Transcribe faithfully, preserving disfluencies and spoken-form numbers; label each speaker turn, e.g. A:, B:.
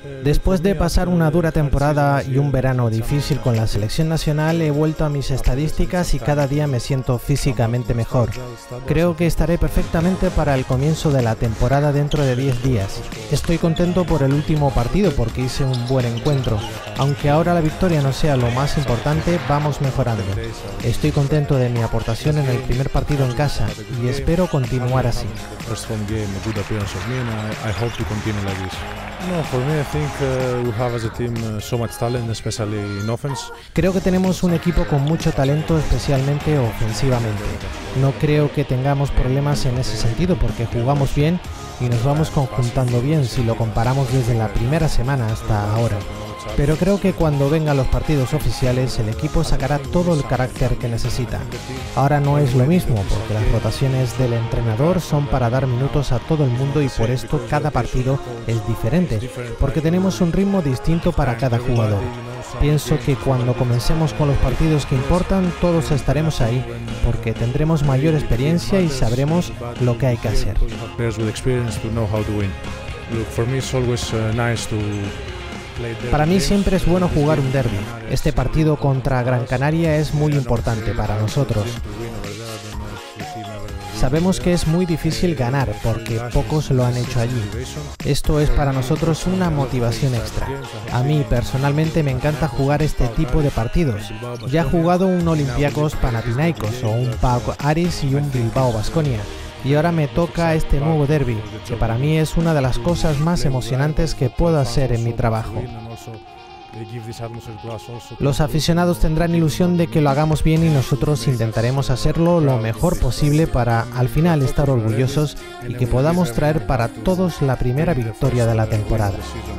A: Después de pasar una dura temporada y un verano difícil con la selección nacional, he vuelto a mis estadísticas y cada día me siento físicamente mejor. Creo que estaré perfectamente para el comienzo de la temporada dentro de diez días. Estoy contento por el último partido porque hice un buen encuentro. Aunque ahora la victoria no sea lo más importante, vamos mejorando. Estoy contento de mi aportación en el primer partido en casa y espero continuar así.
B: No, for me, I think uh, we have as a team uh, so much talent, especially in offense.
A: Creo que tenemos un equipo con mucho talento, especialmente ofensivamente. No creo que tengamos problemas en ese sentido porque jugamos bien y nos vamos conjuntando bien si lo comparamos desde la primera semana hasta ahora. Pero creo que cuando vengan los partidos oficiales el equipo sacará todo el carácter que necesita. Ahora no es lo mismo porque las rotaciones del entrenador son para dar minutos a todo el mundo y por esto cada partido es diferente, porque tenemos un ritmo distinto para cada jugador. Pienso que cuando comencemos con los partidos que importan todos estaremos ahí porque tendremos mayor experiencia y sabremos lo que hay que hacer. Para mí siempre es bueno jugar un derbi. Este partido contra Gran Canaria es muy importante para nosotros. Sabemos que es muy difícil ganar porque pocos lo han hecho allí. Esto es para nosotros una motivación extra. A mí personalmente me encanta jugar este tipo de partidos. Ya he jugado un Olympiacos Panathinaikos o un PAOK Aris y un Bilbao Baskonia. Y ahora me toca este nuevo derbi, que para mí es una de las cosas más emocionantes que puedo hacer en mi trabajo. Los aficionados tendrán ilusión de que lo hagamos bien y nosotros intentaremos hacerlo lo mejor posible para al final estar orgullosos y que podamos traer para todos la primera victoria de la temporada.